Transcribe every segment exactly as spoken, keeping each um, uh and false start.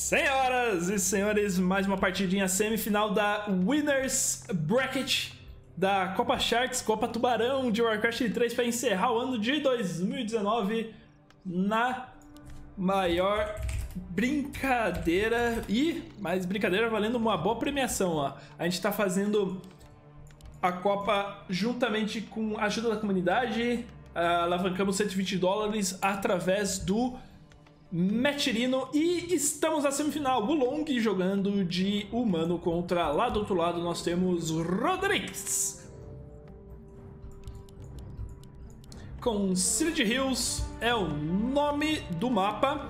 Senhoras e senhores, mais uma partidinha semifinal da Winners Bracket da Copa Sharks, Copa Tubarão de Warcraft três para encerrar o ano de dois mil e dezenove na maior brincadeira e mais brincadeira valendo uma boa premiação. Ó. A gente está fazendo a Copa juntamente com a ajuda da comunidade, alavancamos cento e vinte dólares através do Metirino e estamos na semifinal. O Long jogando de humano contra, lá do outro lado nós temos Rodrigues com Silent Hills, é o nome do mapa.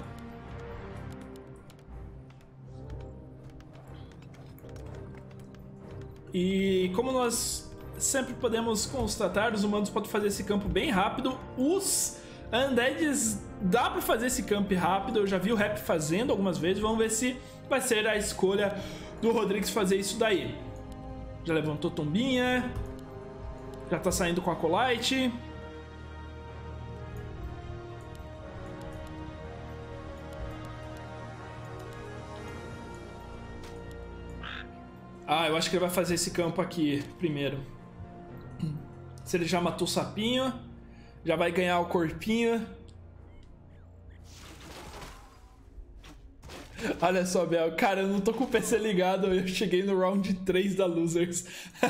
E como nós sempre podemos constatar, os humanos podem fazer esse campo bem rápido. Os Undeads dá pra fazer esse camp rápido, eu já vi o Rap fazendo algumas vezes. Vamos ver se vai ser a escolha do Rodrigues fazer isso daí. Já levantou tombinha, já tá saindo com a Acolyte. Ah, eu acho que ele vai fazer esse campo aqui primeiro. Se ele já matou o sapinho, já vai ganhar o corpinho. Olha só, Bel. Cara, eu não tô com o P C ligado. Eu cheguei no round três da Losers.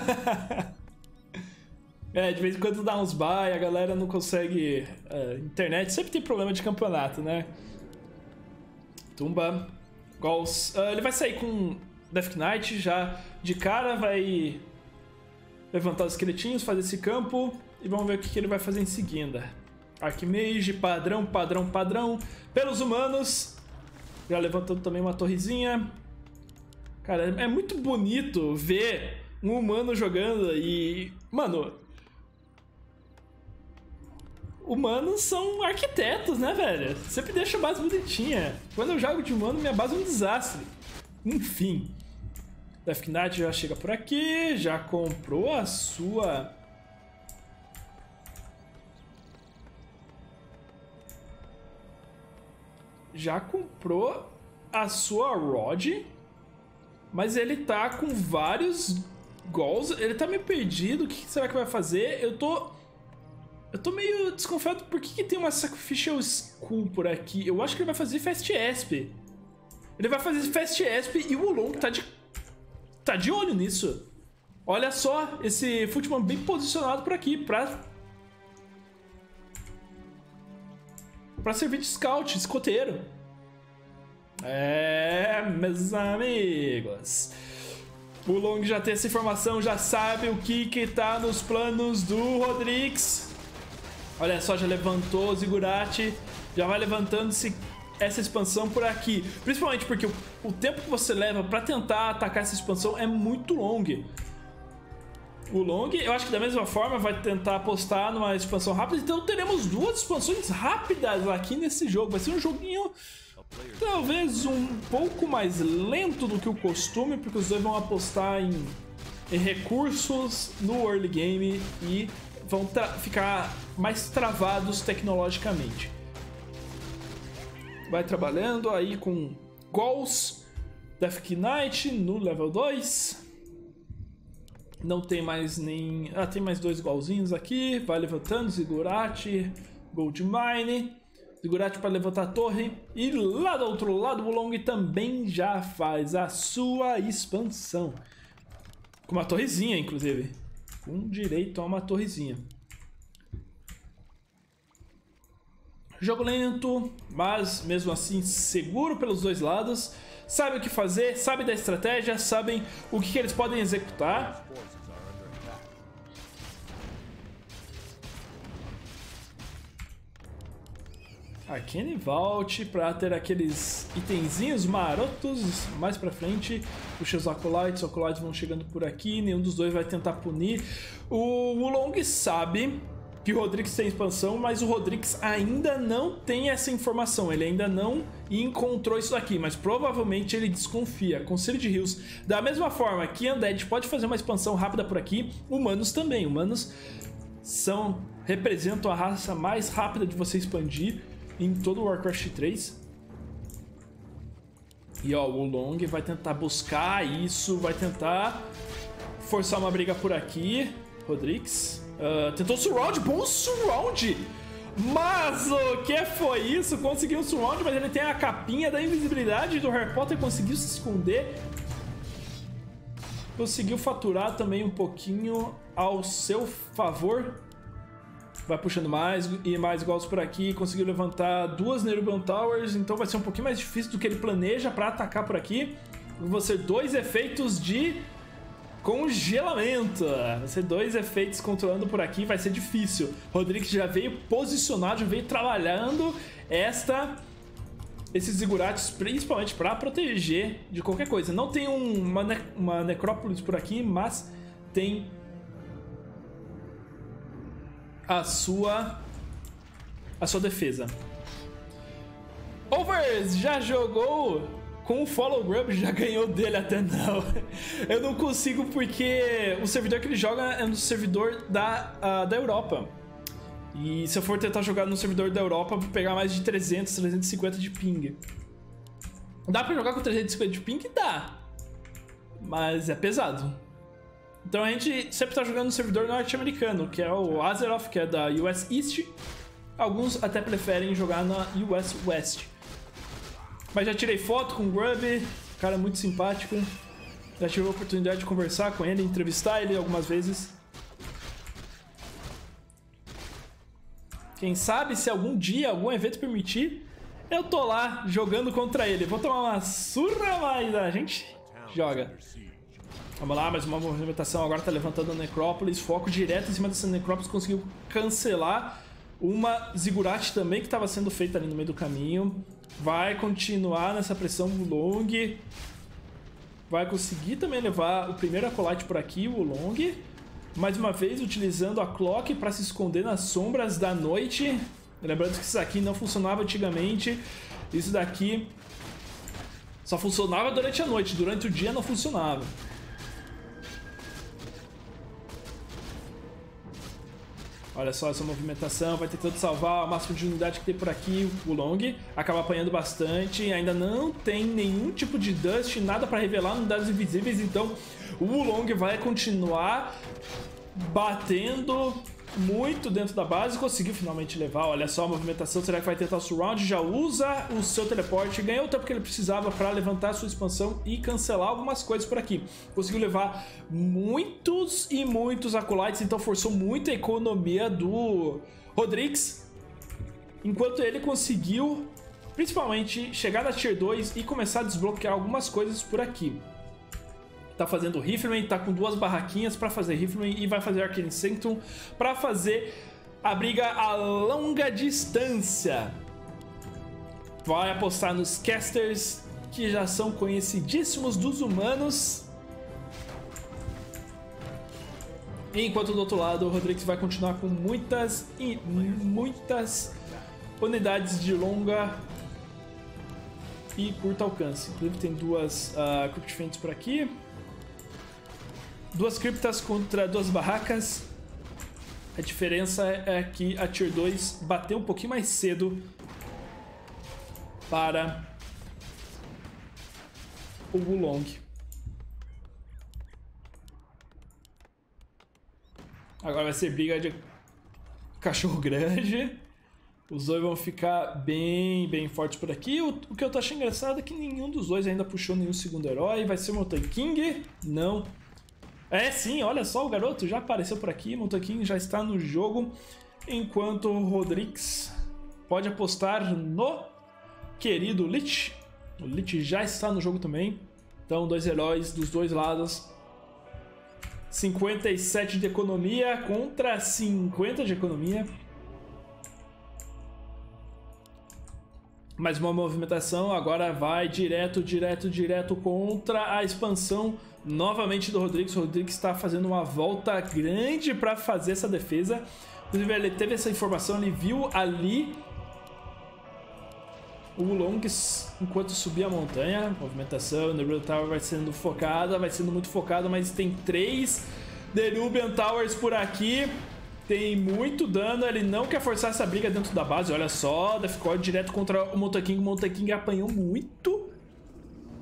É, de vez em quando dá uns buy, a galera não consegue... Uh, internet sempre tem problema de campeonato, né? Tumba. Gols. Uh, ele vai sair com Death Knight já de cara. Vai levantar os esqueletinhos, fazer esse campo. E vamos ver o que, que ele vai fazer em seguida. Archmage, padrão, padrão, padrão. Pelos humanos. Já levantando também uma torrezinha. Cara, é muito bonito ver um humano jogando e... Mano... Humanos são arquitetos, né, velho? Sempre deixa a base bonitinha. Quando eu jogo de humano, minha base é um desastre. Enfim. Death Knight já chega por aqui. Já comprou a sua... Já comprou a sua Rod, mas ele tá com vários gols. Ele tá meio perdido. O que será que vai fazer? Eu tô... Eu tô meio desconfiado por que, que tem uma Sacrificial Skull por aqui. Eu acho que ele vai fazer Fast Esp. Ele vai fazer Fast Esp e o Long tá de... Tá de olho nisso. Olha só, esse Footman bem posicionado por aqui pra... Pra servir de scout, escoteiro. É, meus amigos. O Long já tem essa informação, já sabe o que que tá nos planos do Rodrigues. Olha só, já levantou o Ziggurat. Já vai levantando-se essa expansão por aqui. Principalmente porque o, o tempo que você leva pra tentar atacar essa expansão é muito longo. O Long, eu acho que da mesma forma vai tentar apostar numa expansão rápida. Então teremos duas expansões rápidas aqui nesse jogo. Vai ser um joguinho talvez um pouco mais lento do que o costume, porque os dois vão apostar em, em recursos no early game e vão ficar mais travados tecnologicamente. Vai trabalhando aí com goals. Death Knight no level dois. Não tem mais nem... Ah, tem mais dois golzinhos aqui. Vai levantando, Ziggurat, Gold Mine. Ziggurat para levantar a torre. E lá do outro lado, o Long também já faz a sua expansão. Com uma torrezinha, inclusive. Com direito a uma torrezinha. Jogo lento, mas mesmo assim seguro pelos dois lados. Sabe o que fazer, sabe da estratégia, sabem o que, que eles podem executar. Arcane Vault para ter aqueles itenzinhos marotos mais pra frente. Puxa os Acolytes, os Acolytes vão chegando por aqui, nenhum dos dois vai tentar punir. O, o Long sabe que o Rodrigues tem expansão, mas o Rodrigues ainda não tem essa informação, ele ainda não encontrou isso daqui, mas provavelmente ele desconfia. Com Silent Hills, da mesma forma que Undead pode fazer uma expansão rápida por aqui, humanos também. Humanos são, representam a raça mais rápida de você expandir em todo o Warcraft três. E ó, o Long vai tentar buscar isso, vai tentar forçar uma briga por aqui. Rodrigues uh, tentou surround, bom surround! Mas o que foi isso? Conseguiu um surround, mas ele tem a capinha da invisibilidade do Harry Potter, conseguiu se esconder. Conseguiu faturar também um pouquinho ao seu favor. Vai puxando mais e mais golpes por aqui. Conseguiu levantar duas Nerubian Towers, então vai ser um pouquinho mais difícil do que ele planeja para atacar por aqui. Vão ser dois efeitos de congelamento. Vai ser dois efeitos controlando por aqui, vai ser difícil. Rodrigues já veio posicionado, já veio trabalhando esta... esses zigurates, principalmente para proteger de qualquer coisa. Não tem um, uma, ne uma necrópolis por aqui, mas tem a sua a sua defesa. Overs já jogou com o Follow Grub, já ganhou dele até não. Eu não consigo porque o servidor que ele joga é no servidor da, uh, da Europa. E se eu for tentar jogar no servidor da Europa, vou pegar mais de trezentos, trezentos e cinquenta de ping. Dá pra jogar com trezentos e cinquenta de ping? Dá. Mas é pesado. Então a gente sempre tá jogando no servidor norte-americano, que é o Azeroth, que é da U S East. Alguns até preferem jogar na U S West. Mas já tirei foto com o Grub, cara muito simpático. Já tive a oportunidade de conversar com ele, entrevistar ele algumas vezes. Quem sabe, se algum dia, algum evento permitir, eu tô lá jogando contra ele. Vou tomar uma surra, mas a gente joga. Vamos lá, mais uma movimentação. Agora tá levantando a Necrópolis. Foco direto em cima dessa Necrópolis. Conseguiu cancelar uma Ziggurat também que estava sendo feita ali no meio do caminho. Vai continuar nessa pressão o Long. Vai conseguir também levar o primeiro Acolyte por aqui, o Long. Mais uma vez utilizando a Clock para se esconder nas sombras da noite. Lembrando que isso aqui não funcionava antigamente. Isso daqui só funcionava durante a noite. Durante o dia não funcionava. Olha só essa movimentação. Vai tentando salvar o máximo de unidade que tem por aqui. O Long acaba apanhando bastante. Ainda não tem nenhum tipo de dust. Nada para revelar unidades invisíveis. Então o Long vai continuar batendo muito dentro da base. Conseguiu finalmente levar. Olha só a movimentação. Será que vai tentar o surround? Já usa o seu teleporte. Ganhou o tempo que ele precisava para levantar a sua expansão e cancelar algumas coisas por aqui. Conseguiu levar muitos e muitos Acolytes. Então forçou muito a economia do Rodrigues. Enquanto ele conseguiu principalmente chegar na Tier dois e começar a desbloquear algumas coisas por aqui. Tá fazendo Rifleman, tá com duas barraquinhas para fazer Rifleman e vai fazer Arcane Sanctum para fazer a briga a longa distância. Vai apostar nos casters que já são conhecidíssimos dos humanos. Enquanto do outro lado o Rodrigues vai continuar com muitas e muitas unidades de longa e curto alcance. Inclusive tem duas uh, Crypt Fiends por aqui. Duas criptas contra duas barracas. A diferença é que a Tier dois bateu um pouquinho mais cedo para o Wulong. Agora vai ser briga de cachorro grande. Os dois vão ficar bem, bem fortes por aqui. O, o que eu tô achando engraçado é que nenhum dos dois ainda puxou nenhum segundo herói. Vai ser o Mountain King? Não. É sim, olha só, o garoto já apareceu por aqui. Mountain King já está no jogo. Enquanto o Rodrigues pode apostar no querido Lich. O Lich já está no jogo também. Então, dois heróis dos dois lados. cinquenta e sete de economia contra cinquenta de economia. Mais uma movimentação, agora vai direto, direto, direto contra a expansão novamente do Rodrigues. O Rodrigues está fazendo uma volta grande para fazer essa defesa. Inclusive ele teve essa informação, ele viu ali o Long enquanto subia a montanha. Movimentação, Nerubian Tower vai sendo focada, vai sendo muito focada, mas tem três Nerubian Towers por aqui. Tem muito dano, ele não quer forçar essa briga dentro da base. Olha só, Deathcore direto contra o Mountain King. O Mountain King apanhou muito.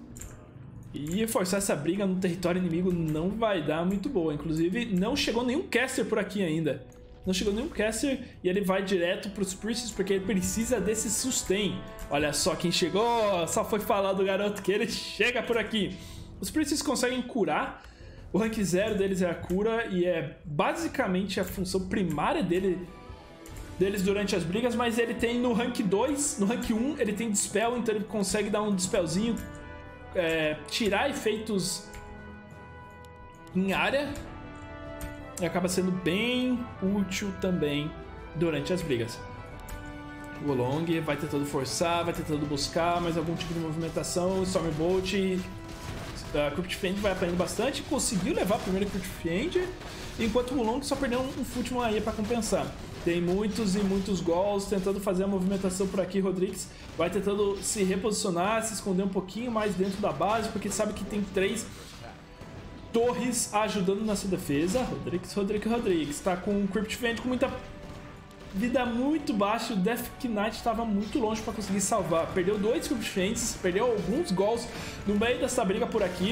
E forçar essa briga no território inimigo não vai dar muito boa. Inclusive, não chegou nenhum caster por aqui ainda. Não chegou nenhum caster e ele vai direto pros Priests porque ele precisa desse sustain. Olha só quem chegou, só foi falar do garoto que ele chega por aqui. Os Priests conseguem curar. O rank zero deles é a cura e é basicamente a função primária dele, deles durante as brigas, mas ele tem no rank dois, no rank um ele tem Dispel, então ele consegue dar um Dispelzinho, é, tirar efeitos em área e acaba sendo bem útil também durante as brigas. O Long vai tentando forçar, vai tentando buscar mais algum tipo de movimentação. Stormbolt, a Crypt Fiend vai apanhando bastante, conseguiu levar a primeira Crypt Fiend, enquanto o Long só perdeu um Footman aí para compensar. Tem muitos e muitos gols tentando fazer a movimentação por aqui. Rodrigues vai tentando se reposicionar, se esconder um pouquinho mais dentro da base, porque sabe que tem três torres ajudando nessa defesa. Rodrigues, Rodrigues, Rodrigues tá com o Crypt Fiend com muita vida muito baixa. O Death Knight estava muito longe para conseguir salvar. Perdeu dois Crypt Fiends, perdeu alguns gols no meio dessa briga por aqui.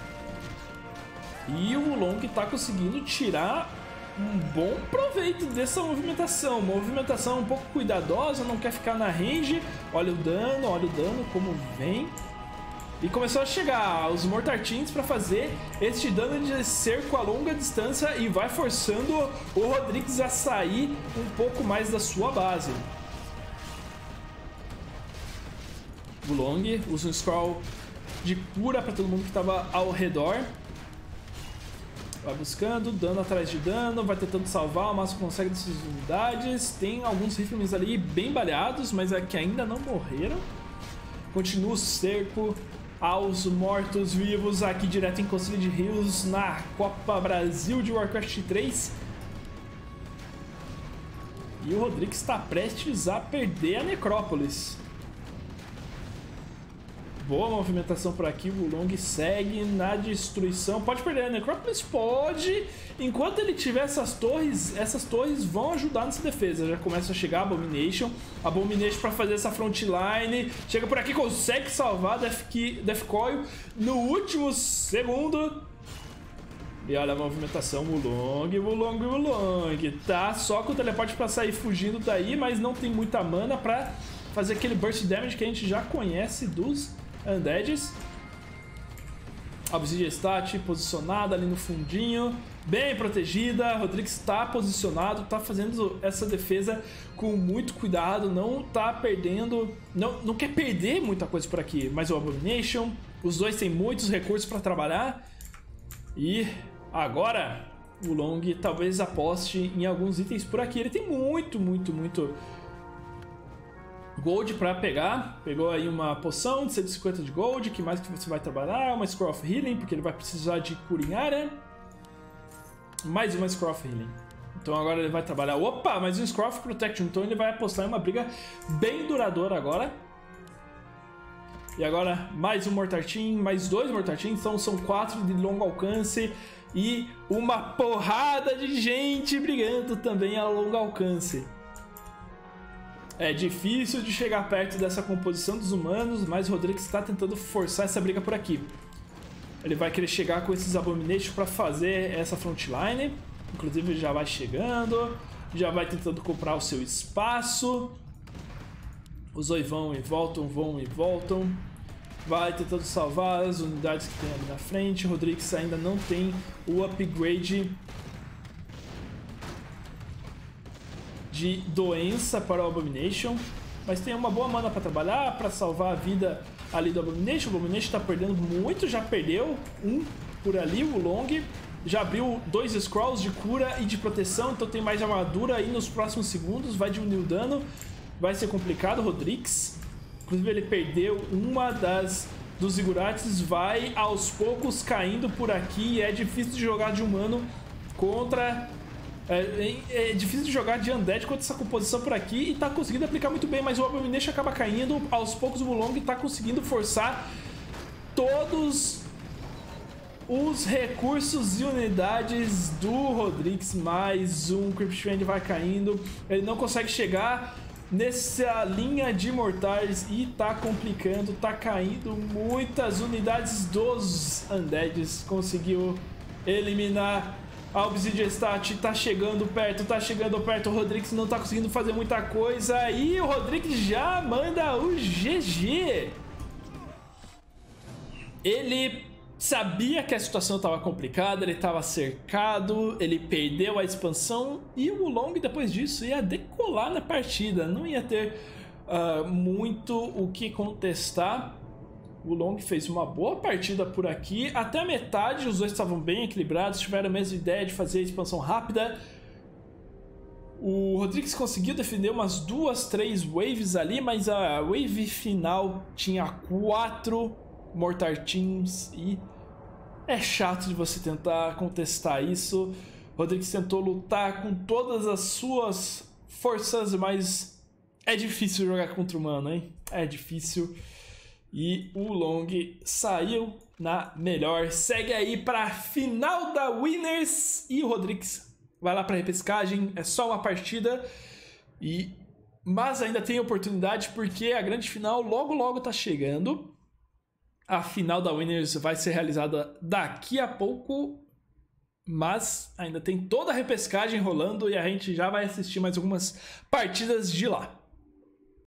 E o Long tá conseguindo tirar um bom proveito dessa movimentação. Uma movimentação um pouco cuidadosa, não quer ficar na range. Olha o dano, olha o dano como vem. E começou a chegar os Mortartins para fazer este dano de cerco a longa distância e vai forçando o Rodrigues a sair um pouco mais da sua base. O Long usa um scroll de cura para todo mundo que estava ao redor. Vai buscando, dano atrás de dano, vai tentando salvar o máximo que consegue dessas unidades. Tem alguns rifles ali bem baleados, mas é que ainda não morreram. Continua o cerco aos mortos-vivos aqui direto em Conselho de Rios na Copa Brasil de Warcraft três. E o Rodrigues está prestes a perder a Necrópolis. Boa movimentação por aqui, o Long segue na destruição. Pode perder a Necrópolis? Pode. Enquanto ele tiver essas torres, essas torres vão ajudar nessa defesa. Já começa a chegar a Abomination. Abomination para fazer essa frontline. Chega por aqui, consegue salvar Death Coil no último segundo. E olha a movimentação, o Long, o Long, o Long. Tá só com o teleporte para sair fugindo daí, mas não tem muita mana para fazer aquele burst damage que a gente já conhece dos Undeads. A Obsidian Stat posicionada ali no fundinho, bem protegida. Rodrigues está posicionado, está fazendo essa defesa com muito cuidado, não está perdendo, não, não quer perder muita coisa por aqui. Mas o Abomination, os dois têm muitos recursos para trabalhar. E agora o Long talvez aposte em alguns itens por aqui. Ele tem muito, muito, muito gold para pegar. Pegou aí uma poção de cento e cinquenta de gold. Que mais que você vai trabalhar? Uma Scroll of Healing, porque ele vai precisar de cura em área. Mais uma Scroll of Healing. Então agora ele vai trabalhar... Opa, mais um Scroll of Protection. Então ele vai apostar em uma briga bem duradoura agora. E agora mais um Mortartin, mais dois Mortartins. Então são quatro de longo alcance. E uma porrada de gente brigando também a longo alcance. É difícil de chegar perto dessa composição dos humanos, mas o Rodrigues está tentando forçar essa briga por aqui. Ele vai querer chegar com esses Abomination para fazer essa frontline. Inclusive já vai chegando, já vai tentando comprar o seu espaço. Os dois vão e voltam, vão e voltam. Vai tentando salvar as unidades que tem ali na frente. O Rodrigues ainda não tem o upgrade de doença para o Abomination, mas tem uma boa mana para trabalhar, para salvar a vida ali do Abomination. O Abomination está perdendo muito, já perdeu um por ali. O Long já abriu dois Scrolls de cura e de proteção, então tem mais armadura aí nos próximos segundos, vai diminuir o dano, vai ser complicado. O Rodrigues, inclusive ele perdeu uma das dos Zigurates, vai aos poucos caindo por aqui. É difícil de jogar de humano contra... É, é difícil de jogar de Undead contra essa composição por aqui e tá conseguindo aplicar muito bem, mas o Abomination acaba caindo. Aos poucos o Long tá conseguindo forçar todos os recursos e unidades do Rodrigues. Mais um Crypt Fiend vai caindo. Ele não consegue chegar nessa linha de mortais e tá complicando, tá caindo muitas unidades dos Undeads. Conseguiu eliminar a Obsidian Stat, tá chegando perto, tá chegando perto. O Rodrigues não tá conseguindo fazer muita coisa e o Rodrigues já manda o G G. Ele sabia que a situação estava complicada, ele estava cercado, ele perdeu a expansão e o Long depois disso ia decolar na partida, não ia ter uh, muito o que contestar. O Long fez uma boa partida por aqui, até a metade os dois estavam bem equilibrados, tiveram a mesma ideia de fazer a expansão rápida. O Rodrigues conseguiu defender umas duas, três waves ali, mas a wave final tinha quatro Mortar Teams e é chato de você tentar contestar isso. O Rodrigues tentou lutar com todas as suas forças, mas é difícil jogar contra o humano, hein? É difícil. E o Long saiu na melhor. Segue aí para a final da Winners. E o Rodrigues vai lá para repescagem. É só uma partida. E... Mas ainda tem oportunidade porque a grande final logo logo tá chegando. A final da Winners vai ser realizada daqui a pouco. Mas ainda tem toda a repescagem rolando. E a gente já vai assistir mais algumas partidas de lá.